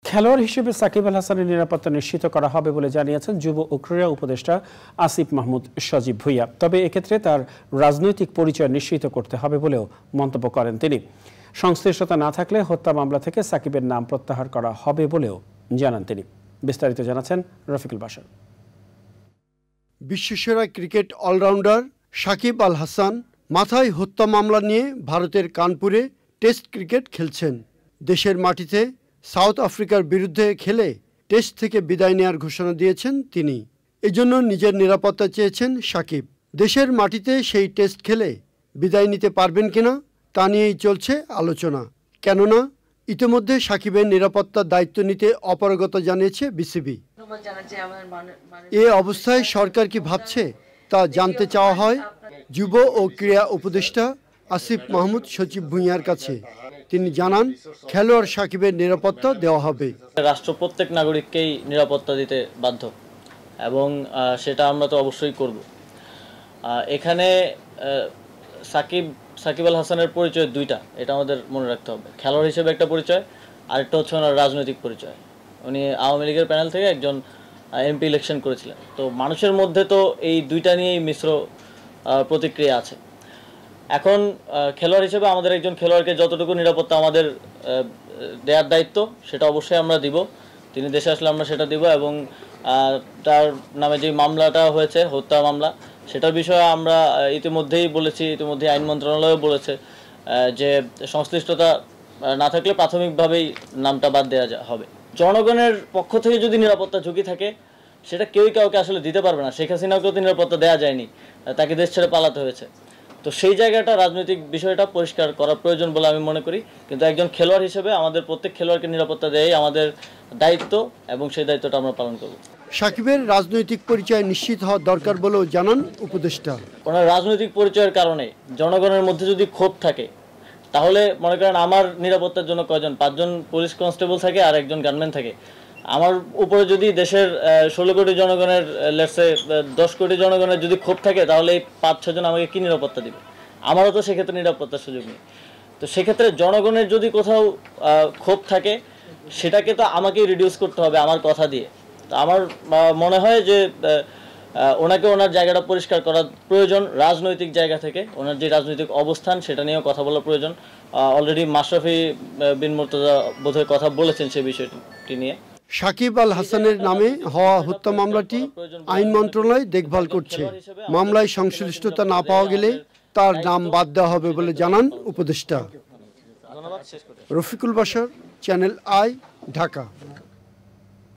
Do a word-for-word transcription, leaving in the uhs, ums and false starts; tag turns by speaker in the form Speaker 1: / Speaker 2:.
Speaker 1: খেলোয়াড় হিসেবে সাকিব আল হাসানের নিরাপত্তা নিশ্চিত করা হবে বলে জানিয়েছেন যুব ও ক্রীড়া উপদেষ্টা আসিফ মাহমুদ সজীব ভুইয়া। তবে এক্ষেত্রে তার রাজনৈতিক পরিচয় নিশ্চিত করতে হবে বলেও মন্তব্য করেন তিনি। সংশ্লিষ্টতা না থাকলে হত্যা মামলা থেকে সাকিবের নাম প্রত্যাহার করা হবে বলেও জানান তিনি। বিস্তারিত জানাচ্ছেন রফিকুল বাশার।
Speaker 2: বিশ্বসেরা ক্রিকেট অলরাউন্ডার সাকিব আল হাসান মাথায় হত্যা মামলা নিয়ে ভারতের কানপুরে টেস্ট ক্রিকেট খেলছেন। দেশের মাটিতে সাউথ আফ্রিকার বিরুদ্ধে খেলে টেস্ট থেকে বিদায় নেওয়ার ঘোষণা দিয়েছেন তিনি। এজন্য নিজের নিরাপত্তা চেয়েছেন সাকিব। দেশের মাটিতে সেই টেস্ট খেলে বিদায় নিতে পারবেন কিনা তা নিয়েই চলছে আলোচনা। কেননা ইতিমধ্যে সাকিবের নিরাপত্তার দায়িত্ব নিতে অপারগতা জানিয়েছে বিসিবি। এ অবস্থায় সরকার কি ভাবছে তা জানতে চাওয়া হয় যুব ও ক্রীড়া উপদেষ্টা আসিফ মাহমুদ সজীব ভুইয়ার কাছে। তিনি জানান, খেলোয়াড় সাকিবের নিরাপত্তা দেওয়া হবে।
Speaker 3: রাষ্ট্র প্রত্যেক নাগরিককেই নিরাপত্তা দিতে বাধ্য এবং সেটা আমরা তো অবশ্যই করব। এখানে সাকিব সাকিব আল হাসানের পরিচয় দুইটা, এটা আমাদের মনে রাখতে হবে। খেলোয়াড় হিসেবে একটা পরিচয়, আরেকটা হচ্ছে ওনার রাজনৈতিক পরিচয়। উনি আওয়ামী লীগের প্যানেল থেকে একজন এমপি ইলেকশন করেছিলেন। তো মানুষের মধ্যে তো এই দুইটা নিয়েই মিশ্র প্রতিক্রিয়া আছে। এখন খেলোয়াড় হিসেবে আমাদের একজন খেলোয়াড়কে যতটুকু নিরাপত্তা আমাদের দেওয়ার দায়িত্ব সেটা অবশ্যই আমরা দিব। তিনি দেশে আসলে আমরা সেটা দিব এবং তার নামে যে মামলাটা হয়েছে হত্যা মামলা, সেটার বিষয়ে আমরা ইতিমধ্যেই বলেছি, ইতিমধ্যে আইন মন্ত্রণালয়ও বলেছে যে সংশ্লিষ্টতা না থাকলে প্রাথমিকভাবেই নামটা বাদ দেওয়া হবে। জনগণের পক্ষ থেকে যদি নিরাপত্তা ঝুঁকি থাকে সেটা কেউই কাউকে আসলে দিতে পারবে না। শেখ হাসিনাকেও তো নিরাপত্তা দেওয়া যায়নি, তাকে দেশ ছেড়ে পালাতে হয়েছে। তো সেই জায়গাটা রাজনৈতিক বিষয়টা পরিষ্কার করা প্রয়োজন বলে আমি মনে করি। কিন্তু একজন খেলোয়াড় হিসেবে আমাদের প্রত্যেক খেলোয়াড়কে নিরাপত্তা দেয়াই আমাদের দায়িত্ব এবং সেই দায়িত্বটা আমরা পালন করব।
Speaker 2: সাকিবের রাজনৈতিক পরিচয় নিশ্চিত হওয়া দরকার বলেও জানান উপদেষ্টা।
Speaker 3: ওনার রাজনৈতিক পরিচয়ের কারণে জনগণের মধ্যে যদি ক্ষোভ থাকে তাহলে মনে করেন আমার নিরাপত্তার জন্য কয়জন, পাঁচজন পুলিশ কনস্টেবল থাকে আর একজন গানম্যান থাকে। আমার উপরে যদি দেশের ষোলো কোটি জনগণের লেটসে দশ কোটি জনগণের যদি ক্ষোভ থাকে তাহলে এই পাঁচ ছজন আমাকে কী নিরাপত্তা দিবে? আমারও তো সেক্ষেত্রে নিরাপত্তার সুযোগ নেই। তো সেক্ষেত্রে জনগণের যদি কোথাও ক্ষোভ থাকে সেটাকে তো আমাকেই রিডিউস করতে হবে আমার কথা দিয়ে। তো আমার মনে হয় যে ওনাকে ওনার জায়গাটা পরিষ্কার করা প্রয়োজন। রাজনৈতিক জায়গা থেকে ওনার যে রাজনৈতিক অবস্থান সেটা নিয়েও কথা বলা প্রয়োজন। অলরেডি মাশরাফি বিন মুর্তজা বোধহয় কথা বলেছেন সে বিষয়টি নিয়ে।
Speaker 2: সাকিব আল হাসানের নামে হওয়া হত্যা মামলাটি আইন মন্ত্রণালয় দেখভাল করছে। মামলায় সংশ্লিষ্টতা না পাওয়া গেলে তার নাম বাদ দেওয়া হবে বলে জানান উপদেষ্টা। Rafiqul Bashar, channel i, Dhaka.